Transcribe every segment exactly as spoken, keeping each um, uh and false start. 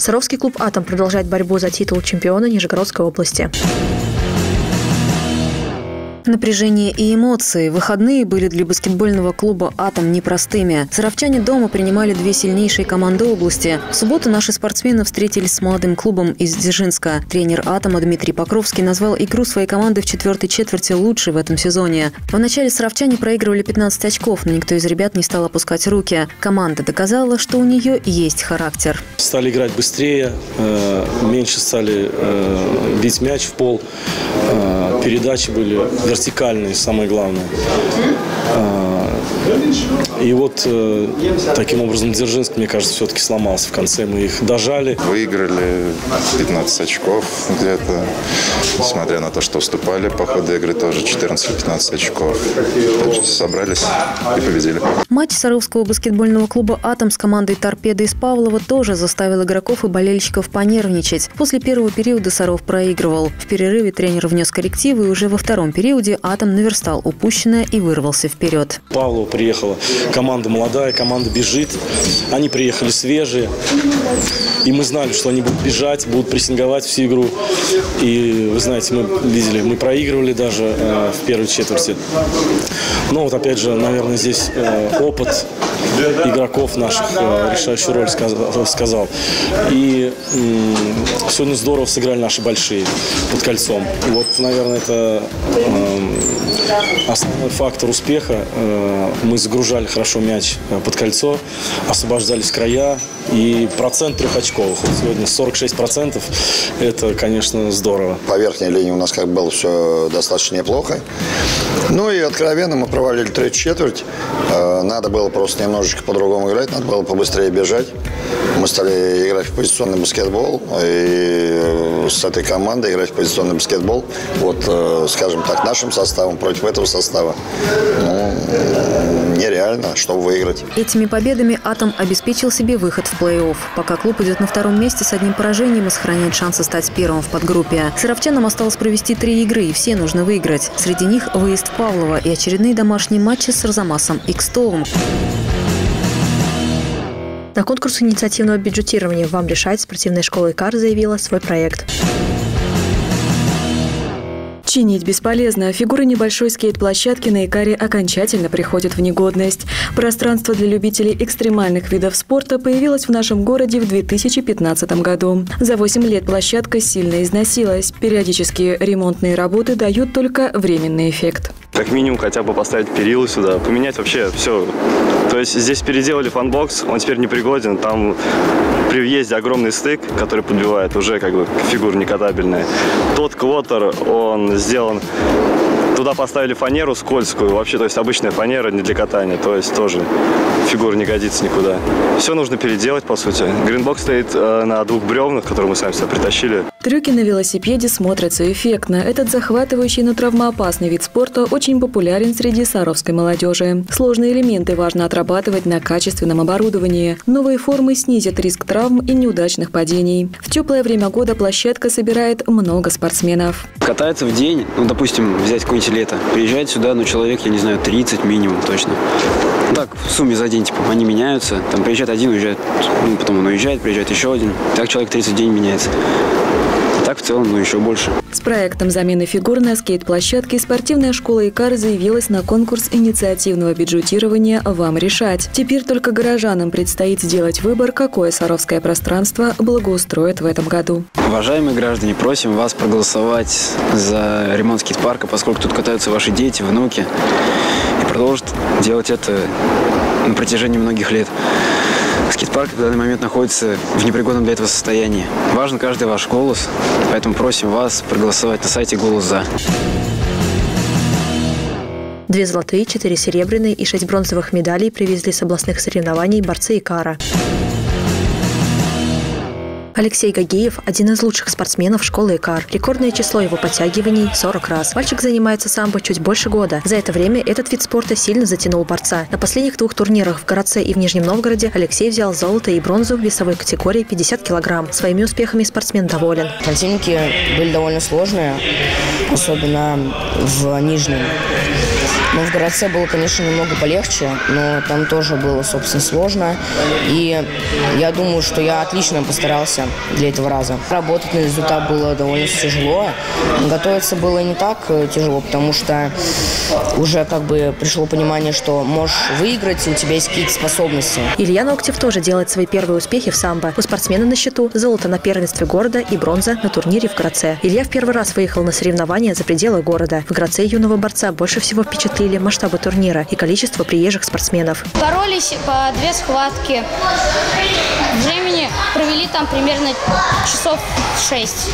Саровский клуб «Атом» продолжает борьбу за титул чемпиона Нижегородской области. Напряжение и эмоции. Выходные были для баскетбольного клуба «Атом» непростыми. Саровчане дома принимали две сильнейшие команды области. В субботу наши спортсмены встретились с молодым клубом из Дзержинска. Тренер «Атома» Дмитрий Покровский назвал игру своей команды в четвертой четверти лучшей в этом сезоне. В начале саровчане проигрывали пятнадцать очков, но никто из ребят не стал опускать руки. Команда доказала, что у нее есть характер. Стали играть быстрее, меньше стали бить мяч в пол. Передачи были вертикальные, самое главное. И вот таким образом Дзержинск, мне кажется, все-таки сломался. В конце мы их дожали. Выиграли пятнадцать очков где-то. Несмотря на то, что уступали по ходу игры, тоже четырнадцать-пятнадцать очков. Собрались и победили. Матч Саровского баскетбольного клуба «Атом» с командой «Торпеда» из Павлова тоже заставил игроков и болельщиков понервничать. После первого периода Саров проигрывал. В перерыве тренер внес коррективы, и уже во втором периоде «Атом» наверстал упущенное и вырвался вперед. Павлова приехала. Команда молодая, команда бежит. Они приехали свежие. И мы знали, что они будут бежать, будут прессинговать всю игру. И вы знаете, мы видели, мы проигрывали даже э, в первой четверти. Но вот опять же, наверное, здесь э, опыт игроков наших э, решающую роль сказал. сказал. И э, сегодня здорово сыграли наши большие под кольцом. И вот, наверное, это э, основной фактор успеха. Э, мы загружали хорошо мяч под кольцо, освобождались края. И процент трехочковых. Вот сегодня сорок шесть процентов. Это, конечно, здорово. По верхней линии у нас как было все достаточно неплохо. Ну и откровенно мы провалили третью четверть. Надо было просто немножечко по-другому играть, надо было побыстрее бежать. Мы стали играть в позиционный баскетбол. И с этой командой играть в позиционный баскетбол, вот, скажем так, нашим составом против этого состава, ну, нереально, чтобы выиграть. Этими победами «Атом» обеспечил себе выход в плей-офф. Пока клуб идет на втором месте с одним поражением и сохраняет шансы стать первым в подгруппе. Саровчанам осталось провести три игры, и все нужно выиграть. Среди них выезд в Павлово и очередные домашние матчи с Арзамасом и Кстовым. На конкурс инициативного бюджетирования «Вам решать» спортивная школа «Икар» заявила свой проект. Чинить бесполезно. Фигуры небольшой скейт-площадки на Икаре окончательно приходят в негодность. Пространство для любителей экстремальных видов спорта появилось в нашем городе в две тысячи пятнадцатом году. За восемь лет площадка сильно износилась. Периодические ремонтные работы дают только временный эффект. Как минимум хотя бы поставить перила сюда, поменять вообще все. То есть здесь переделали фанбокс, он теперь непригоден. Там при въезде огромный стык, который подбивает уже как бы фигура некатабельная. Тот квотер, он сделан, туда поставили фанеру скользкую, вообще, то есть обычная фанера не для катания, то есть тоже фигура не годится никуда. Все нужно переделать, по сути. Гринбокс стоит э, на двух бревнах, которые мы сами сюда притащили. Трюки на велосипеде смотрятся эффектно. Этот захватывающий, но травмоопасный вид спорта очень популярен среди саровской молодежи. Сложные элементы важно отрабатывать на качественном оборудовании. Новые формы снизят риск травм и неудачных падений. В теплое время года площадка собирает много спортсменов. Катается в день, ну, допустим, взять какое-нибудь лето. Приезжает сюда, ну, человек, я не знаю, тридцать минимум точно. Так, в сумме за день, типа, они меняются. Там приезжает один, уезжает, ну, потом он уезжает, приезжает еще один. Так человек тридцать в день меняется. Так в целом, ну, еще больше. С проектом замены фигур на скейт-площадке спортивная школа «Икар» заявилась на конкурс инициативного бюджетирования «Вам решать». Теперь только горожанам предстоит сделать выбор, какое саровское пространство благоустроит в этом году. Уважаемые граждане, просим вас проголосовать за ремонт скейт-парка, поскольку тут катаются ваши дети, внуки. И продолжат делать это на протяжении многих лет. Скейт-парк в данный момент находится в непригодном для этого состоянии. Важен каждый ваш голос, поэтому просим вас проголосовать на сайте «Голос за». Две золотые, четыре серебряные и шесть бронзовых медалей привезли с областных соревнований борцы Икара. Алексей Гагеев – один из лучших спортсменов школы Икар. Рекордное число его подтягиваний – сорок раз. Мальчик занимается самбо чуть больше года. За это время этот вид спорта сильно затянул борца. На последних двух турнирах в Городце и в Нижнем Новгороде Алексей взял золото и бронзу в весовой категории пятьдесят килограмм. Своими успехами спортсмен доволен. Противники были довольно сложные, особенно в Нижнем. Но в городце было, конечно, немного полегче, но там тоже было, собственно, сложно. И я думаю, что я отлично постарался для этого раза. Работать на результат было довольно тяжело. Готовиться было не так тяжело, потому что уже как бы пришло понимание, что можешь выиграть, и у тебя есть какие-то способности. Илья Ноктев тоже делает свои первые успехи в самбо. У спортсмена на счету золото на первенстве города и бронза на турнире в Гродце. Илья в первый раз выехал на соревнования за пределы города. В Гродце юного борца больше всего впечатлили масштабы турнира и количество приезжих спортсменов. Боролись по две схватки. Времени провели там примерно часов шесть.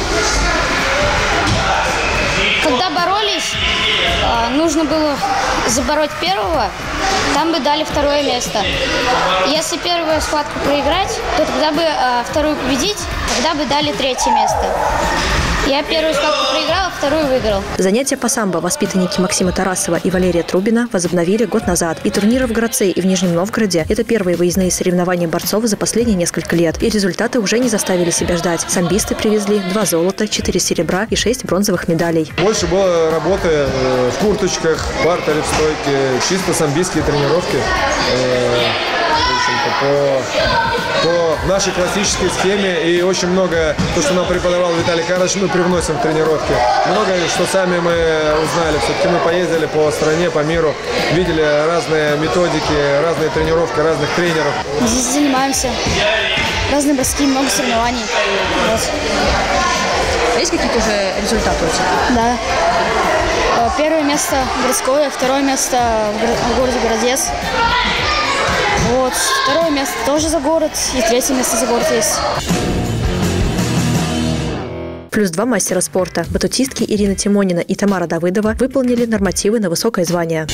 Когда боролись, нужно было забороть первого, там бы дали второе место. Если первую схватку проиграть, то тогда бы вторую победить, тогда бы дали третье место. Я первую схватку проиграла, вторую выиграл. Занятия по самбо воспитанники Максима Тарасова и Валерия Трубина возобновили год назад. И турниры в Гродце и в Нижнем Новгороде – это первые выездные соревнования борцов за последние несколько лет. И результаты уже не заставили себя ждать. Самбисты привезли два золота, четыре серебра и шесть бронзовых медалей. Больше было работы в курточках, бартере, в стойке, чисто самбистские тренировки. По, по нашей классической схеме, и очень много, то, что нам преподавал Виталий Карлович, мы привносим в тренировки. Много, что сами мы узнали. Все-таки мы поездили по стране, по миру, видели разные методики, разные тренировки, разных тренеров. Мы здесь занимаемся. Разные броски, много соревнований. Вот. Есть какие-то уже результаты у тебя? Да. Первое место городское, второе место в городе Городец. Вот. Второе место тоже за город, и третье место за город есть. Плюс два мастера спорта. Батутистки Ирина Тимонина и Тамара Давыдова выполнили нормативы на высокое звание.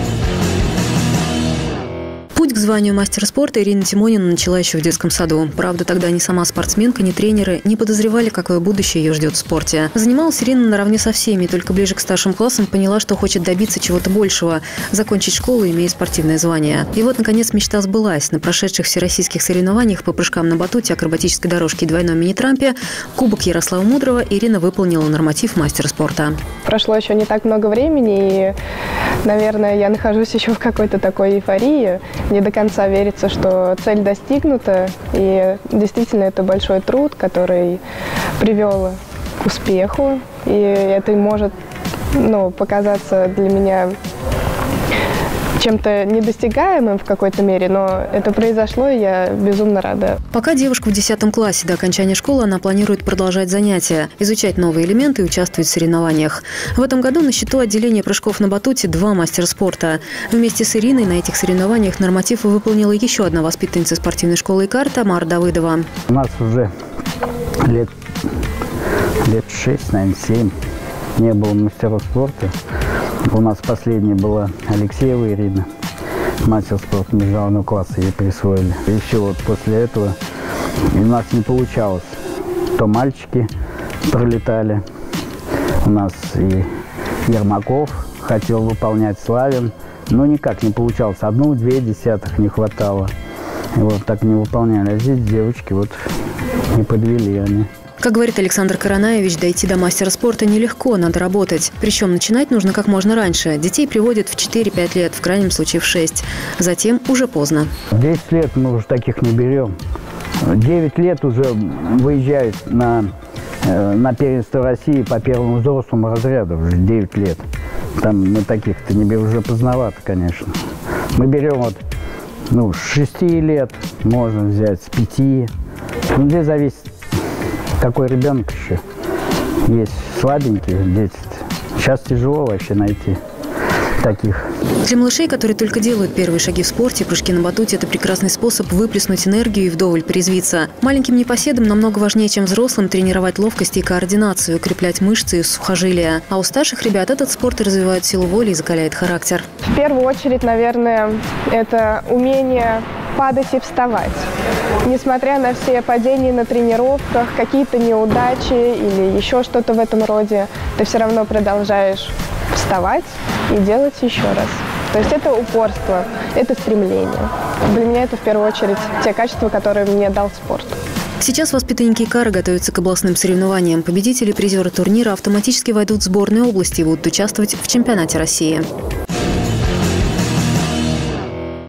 Путь к званию мастера спорта Ирина Тимонина начала еще в детском саду. Правда, тогда ни сама спортсменка, ни тренеры не подозревали, какое будущее ее ждет в спорте. Занималась Ирина наравне со всеми, только ближе к старшим классам поняла, что хочет добиться чего-то большего – закончить школу, имея спортивное звание. И вот, наконец, мечта сбылась. На прошедших всероссийских соревнованиях по прыжкам на батуте, акробатической дорожке и двойном мини-трампе Кубок Ярослава Мудрого Ирина выполнила норматив мастера спорта. Прошло еще не так много времени, и, наверное, я нахожусь еще в какой-то такой эйфории. Не до конца верится, что цель достигнута, и действительно это большой труд, который привел к успеху, и это может, ну, показаться для меня чем-то недостигаемым в какой-то мере, но это произошло, и я безумно рада. Пока девушка в десятом классе, до окончания школы она планирует продолжать занятия, изучать новые элементы и участвовать в соревнованиях. В этом году на счету отделения прыжков на батуте два мастера спорта. Вместе с Ириной на этих соревнованиях норматив выполнила еще одна воспитанница спортивной школы ИКАР Тамара Давыдова. У нас уже лет, лет шесть, наверное, семь не было мастеров спорта. У нас последняя была Алексеева Ирина, мастер спорта международного класса, ей присвоили. И все, вот после этого у нас не получалось. То мальчики пролетали, у нас и Ермаков хотел выполнять, Славин, но никак не получалось. Одну-две десятых не хватало. И вот так не выполняли. А здесь девочки вот не подвели они. Как говорит Александр Коронаевич, дойти до мастера спорта нелегко, надо работать. Причем начинать нужно как можно раньше. Детей приводят в четыре-пять лет, в крайнем случае в шесть. Затем уже поздно. десять лет мы уже таких не берем. девять лет уже выезжают на, на первенство России по первому взрослому разряду. Уже девять лет. Там мы таких-то не берем, уже поздновато, конечно. Мы берем вот, ну, с шести лет можно взять, с пяти. Ну, здесь зависит, какой ребенок еще. Есть слабенькие дети. Сейчас тяжело вообще найти таких. Для малышей, которые только делают первые шаги в спорте, прыжки на батуте – это прекрасный способ выплеснуть энергию и вдоволь порезвиться. Маленьким непоседам намного важнее, чем взрослым, тренировать ловкость и координацию, укреплять мышцы и сухожилия. А у старших ребят этот спорт развивает силу воли и закаляет характер. В первую очередь, наверное, это умение падать и вставать. Несмотря на все падения на тренировках, какие-то неудачи или еще что-то в этом роде, ты все равно продолжаешь вставать и делать еще раз. То есть это упорство, это стремление. Для меня это в первую очередь те качества, которые мне дал спорт. Сейчас воспитанники ИКАРа готовятся к областным соревнованиям. Победители и призеры турнира автоматически войдут в сборные области и будут участвовать в чемпионате России.